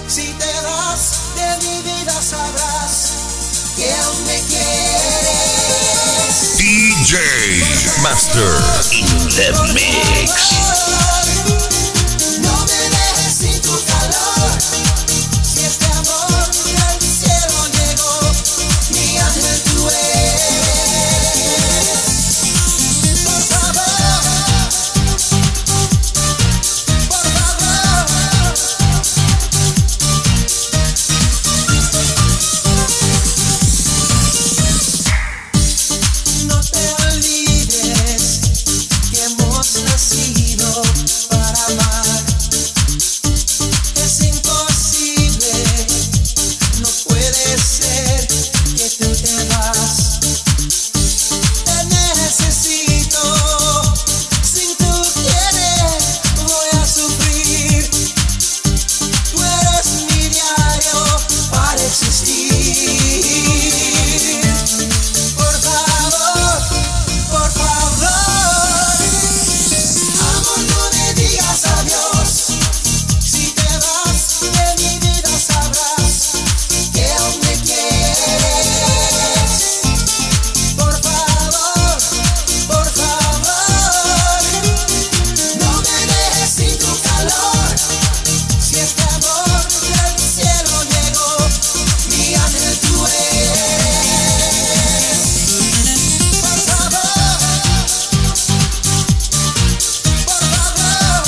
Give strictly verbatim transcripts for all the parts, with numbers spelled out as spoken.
Si te vas de mi vida sabrás que aún me quieres. D J Master in the mix. No me dejes sin tu calor. Si este amor del cielo llegó, mi ángel tú eres. Por favor, por favor. No te olvides que hemos nacido para amar. Es imposible, no puede ser que tú te vas. Te necesito, sin tú quieres voy a sufrir. Tú eres mi diario para existir. Por favor, por favor, amor, no me digas adiós. Si te vas de mi vida sabrás que aún me quieres. Por favor, por favor, no me dejes sin tu calor. Si este amor del cielo llegó, mi ángel tú eres. Por favor, por favor.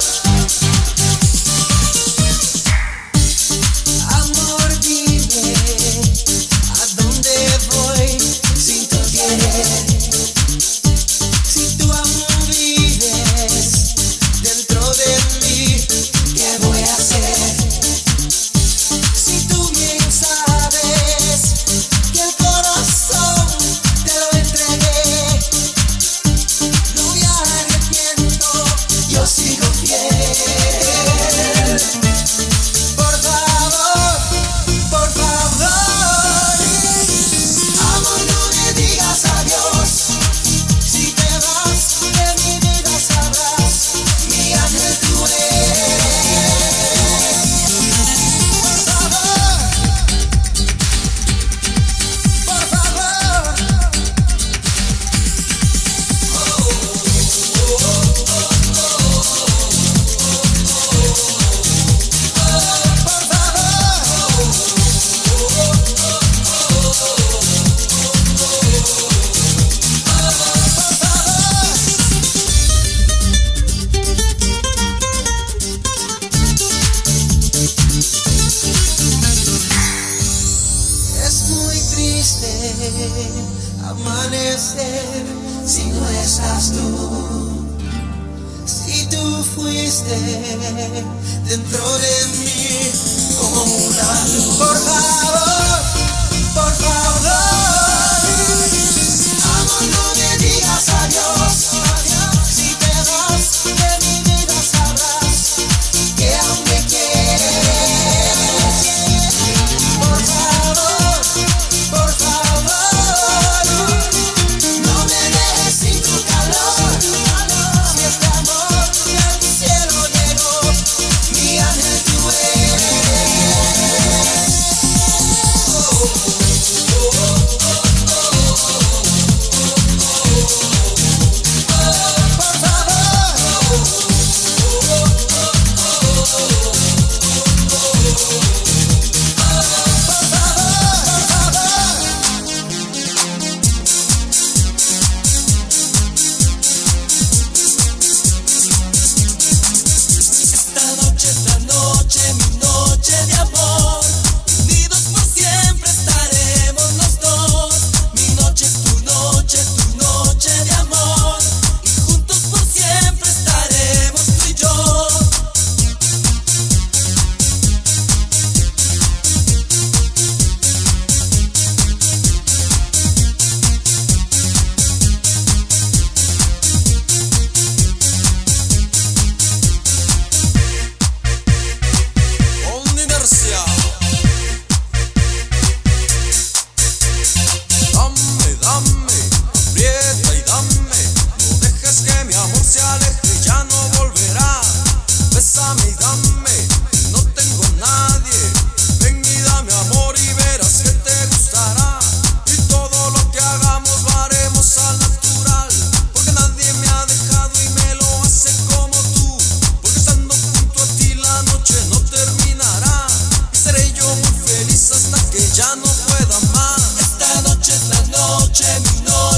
Amor, dime a dónde voy sin tu querer. Si tú aún vives dentro de mí, ¿qué voy a hacer? Si tú bien sabes que el corazón te lo entregué, no me arrepiento, yo sigo fiel. Por favor, por favor, amor, no me digas adiós. Si te vas de mi vida sabrás, mi ángel tú eres. Por favor, por favor. Por Es muy triste amanecer si no estás tú. Si tú fuiste dentro de mí como una luz. Por favor, por favor, amor, no me digas adiós. Si te vas de mi vida sabrás que aún me quieres. Por favor, por favor, no me dejes sin tu calor. Si este amor del cielo llegó, mi ángel tú eres.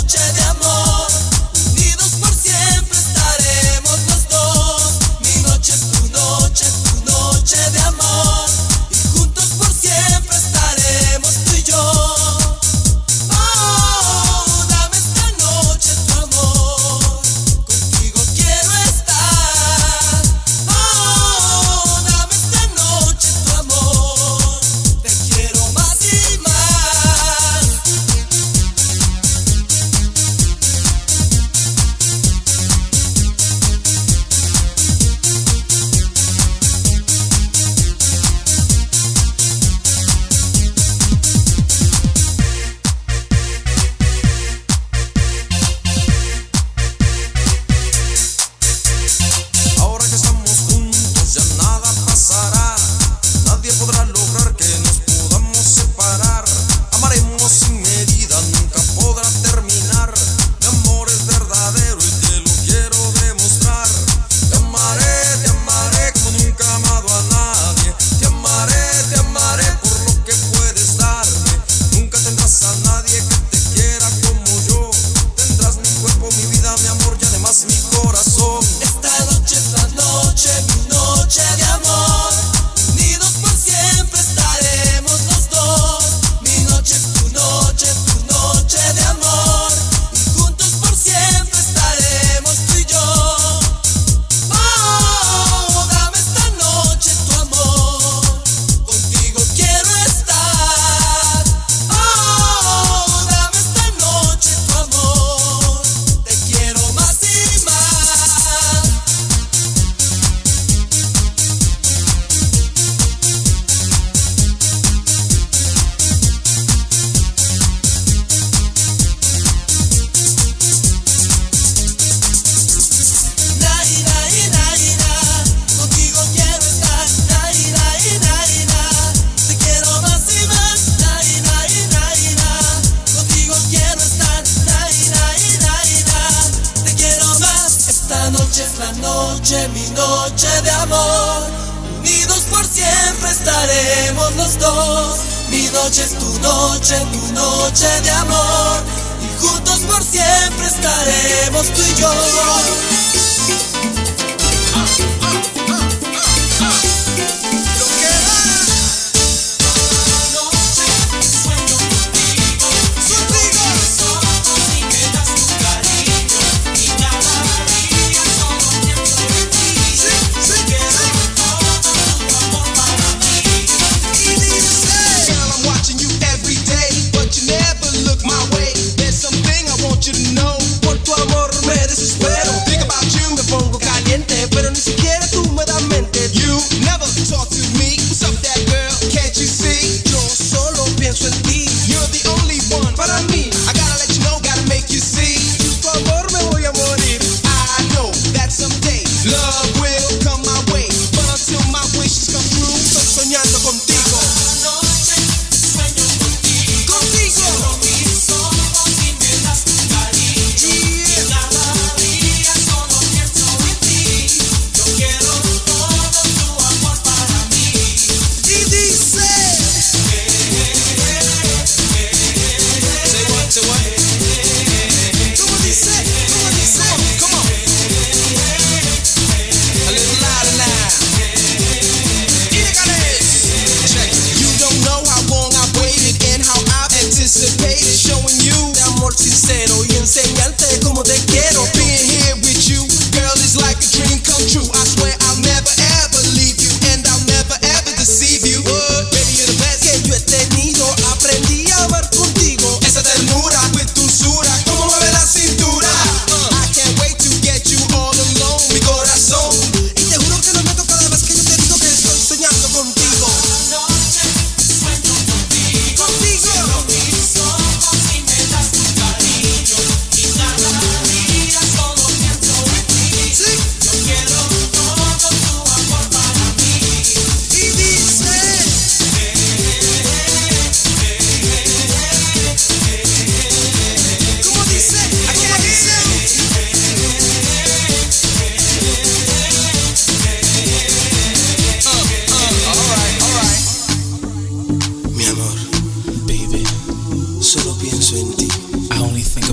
noche de amor. Unidos por siempre estaremos los dos. Mi noche es tu noche, tu noche de amor. Y juntos por siempre estaremos tú y yo. Oh, dame esta noche tu amor. Contigo quiero estar. Oh, dame esta noche tu amor. Te quiero más y más. Ahora que estamos juntos ya nada pasará. Nadie podrá lograr que nos podamos separar. Amaremos sin medida, nunca podrá terminar. Mi amor es verdadero y te lo quiero demostrar. Te amaré, te amaré como nunca he amado a nadie. Te amaré, te amaré por lo que puedes darme. Nunca tendrás a nadie que te quiera como yo. Tendrás mi cuerpo, mi vida, mi amor y además mi corazón. Esta noche es la noche, mi noche de amor. Unidos por siempre estaremos los dos. Mi noche es tu noche, tu noche de amor. Y juntos por siempre estaremos tú y yo. Oh, dame esta noche tu amor. Contigo quiero estar. Oh, dame esta noche tu amor. Te quiero más y más. Nai, nai, nai, na. Contigo quiero estar. Nai, nai, nai, na. Te quiero más y más. Nai, nai, nai, na. Contigo quiero estar. Nai, nai, nai, na. Te quiero más. Esta noche es la noche, mi noche de amor. Unidos por siempre estaremos los dos. Mi noche es tu noche, tu noche de amor. Y juntos por siempre estaremos tú y yo. Girl, I'm watching you every day, but you never look my way. There's something I want you to know. Por tu amor me desespero. Think about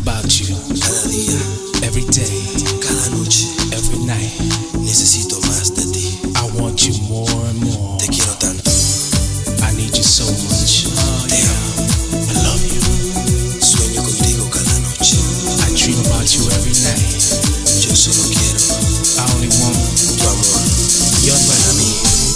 about you. Cada día, Every day, cada noche, every night. necesito más de ti. I want you more and more. Te quiero tanto, I need you so much. Oh, te amo. I love you. Sueño contigo cada noche. I dream about you every night. Yo solo quiero I only want tu amor. your Para mí,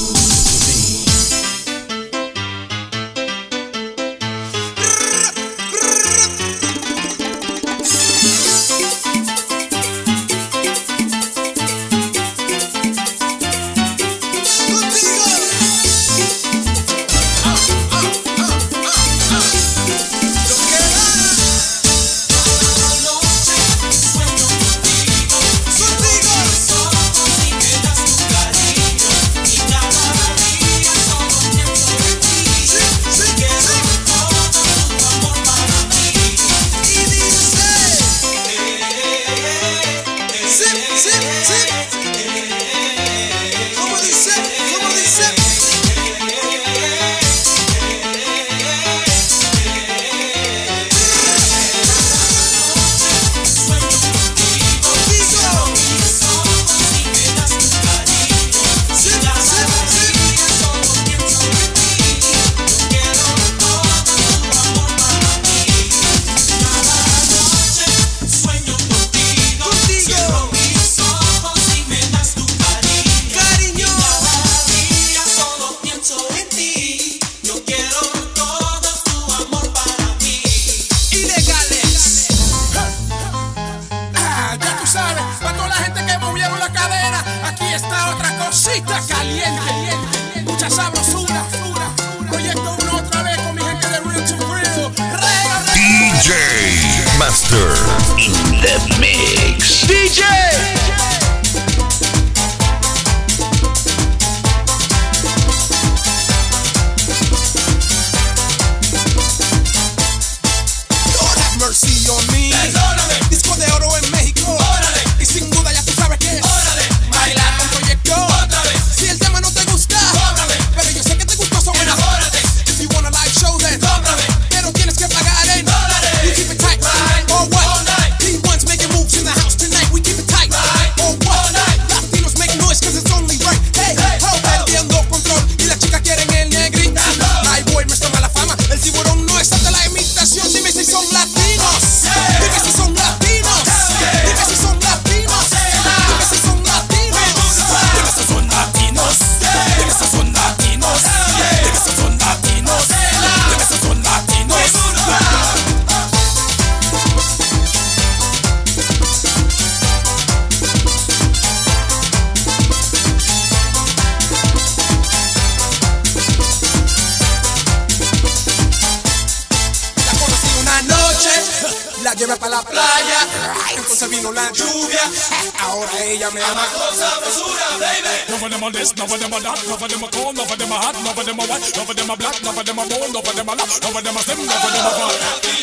caliente, mucha sabrosura. Proyecto uno otra vez con mi gente de Real to Real. D J Master in the mix. D J. mercy on me. Perdóname. Disco de oro en México. Órale. Y sin duda ya tú sabes que es. Órale. Bailar con proyecto. Otra vez. Si el tema no te gusta, Cóbrame. pero yo sé que te gustó, so Enamórate. if you want a live show, then Cóbrame. pero tienes que pagar en Dólares. You keep it tight, Right. or what? All night. P one's making moves in the house tonight. We keep it tight, Right. or what? All night. Latinos make noise cause it's only right. Hey, Hey, ho, ho. perdiendo control y las chicas quieren el negrito. Tanto. Ay, boy, nuestra mala fama. El tiburón no es ante la imitación. Dime si son latinos. Hey. Dime si son latinos. Hey. Dime si son latinos. Dime si son latinos. Dime si son latinos. Dime si son latinos. Dime si son latinos. Dime si son latinos. La conocí una noche, la llevé para la playa. Entonces vino la lluvia. Ahora ella me ama. None of them are this, none of them are that, none of them are cold, none of them are hot, none of them are white, none of them are black, none of them are bold, none of them are loud, none of them are slim, none of them are fat. None of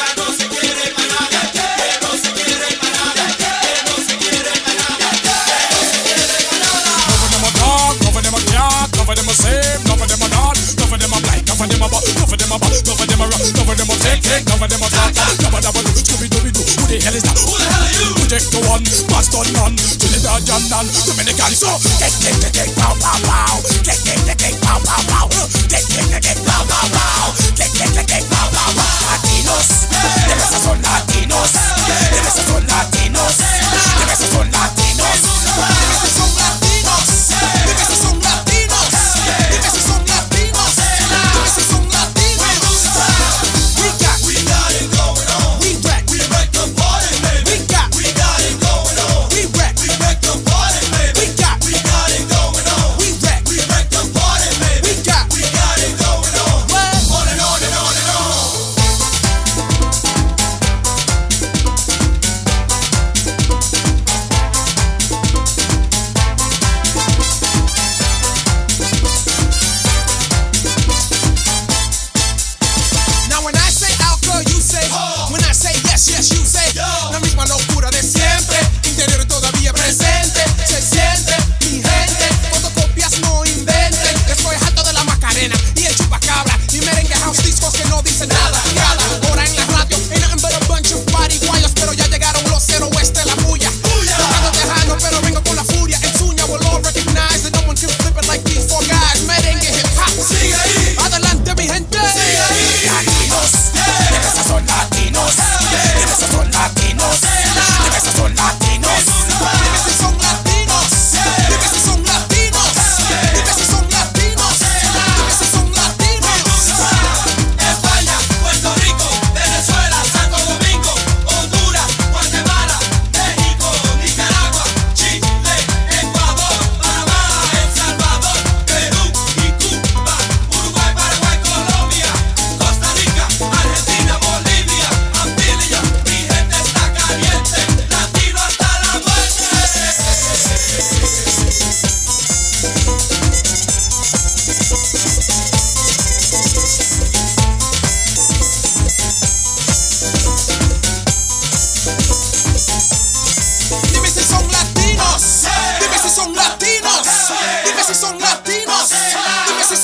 them are dark, none of them are dark, none of them are same, none of them are not, none of them are black, none of them are butt, none of them are butt, none of them are rough, none of them are fake, fake, none of them are fat, none of them are Scooby Dooby Doo. Who the hell is that? Who the hell are you? Project the one, Boston none, Trinidad and Dominican. So get get get get pow pow pow, get get get get pow pow pow, get get get get pow pow pow, get get get get pow pow pow. Latinos, dime si son latinos, dime si son latinos, dime si son latinos, Dime si son latinos. Dime si son latinos. Dime si son latinos. Dime si son latinos. We got, we got it going on. We wreck, we wreck the party, baby. We got, we got it going on. We wreck, we wreck the party, baby. We got, we got it going on. We wreck, we wreck the party, baby. We got, we got it going on. What? On and on and on and on.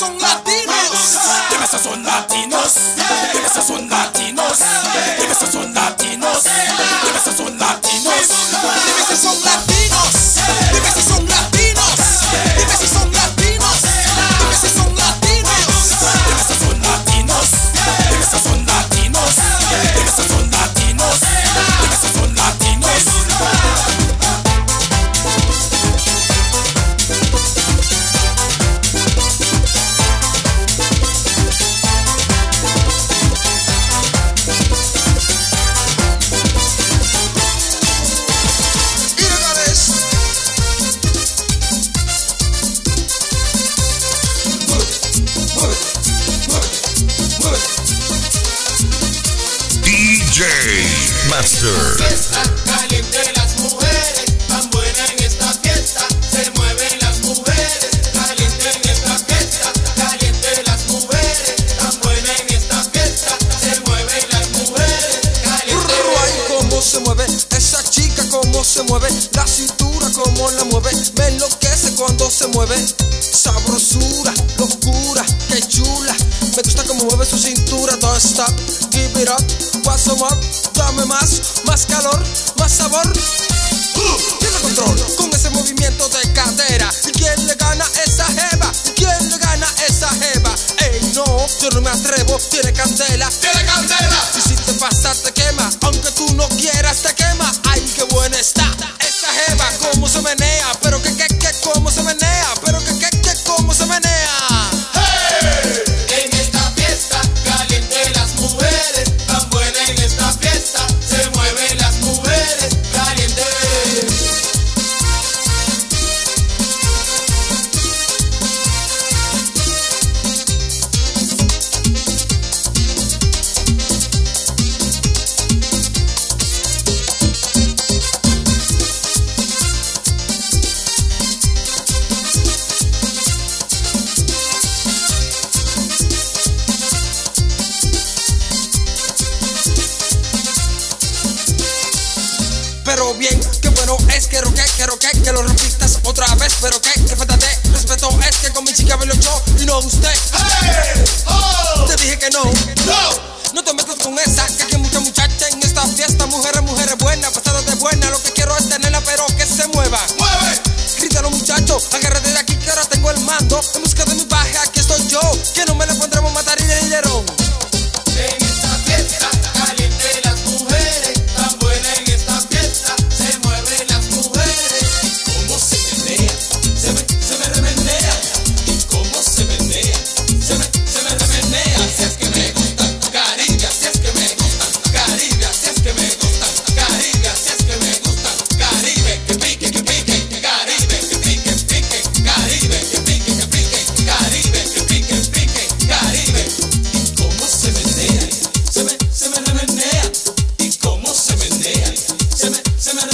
son latinos. Dime si son latinos. Dime si son latinos. Dime si son latinos. Dime si son latinos. Dime si son latinos. Dime si son latinos. Dime si son latinos. Dime si son latinos. Dime si son latinos. Dime si son latinos. Dime si son latinos. Dime si son latinos. D J Master. Fiesta caliente, las mujeres tan buenas en esta fiesta. Se mueven las mujeres caliente en esta fiesta. Caliente las mujeres tan buenas en esta fiesta. Se mueven las mujeres caliente. Ay, cómo se mueve esa chica, cómo se mueve la cintura, cómo la mueve, me enloquece cuando se mueve. Sabrosura, locura, qué chula. Me gusta cómo mueve su cintura. Don't stop, give it up, what's some up. Dame más, más calor, más sabor. Tiene control con ese movimiento de cadera. ¿Y quién le gana esa jeva? ¿Y quién le gana esa jeva? Ey, no, yo no me atrevo, tiene candela. ¡Tiene candela! Y si te pasa te quema, aunque tú no quieras te quema. Ay, qué buena está esa jeva, cómo se menea. Pero que, que, que, cómo se menea. Pero que, que, que, cómo se menea. ¡Hey! En esta fiesta caliente las mujeres tan buenas en esta fiesta. Se mueven las mujeres caliente. Pero bien, qué bueno es que roque, que roque, que lo repitas otra vez. Pero que, que falta de respeto es que con mi chica bailo yo y no usted. ¡Hey! ¡Oh! Te dije que no, ¡No! no te metas con esa, que aquí hay mucha muchacha en esta fiesta. Mujeres, mujeres buenas, pasadas de buena. Lo que quiero es tenerla, pero que se mueva. ¡Mueve! Grítalo muchacho, agárrate de aquí que ahora tengo el mando. En busca de mi baje, aquí estoy yo, que no me le pondremos matar y dinero. En esta fiesta caliente las mujeres tan buenas en esta fiesta. Se mueven las mujeres. ¿Cómo se menea? Se me, se me remenea. ¿Y cómo se menea? Se me, se me remenea. Si es que me gustan Caribe, si es que me gustan Caribe, si es que me gustan Caribe, si es que me gustan Caribe. Que pique, que pique, Caribe, que pique, pique, Caribe, que pique, que pique, Caribe, que pique, pique, Caribe. ¿Y cómo se menea? Se me, se me remenea. ¿Y cómo se menea? Se me, se me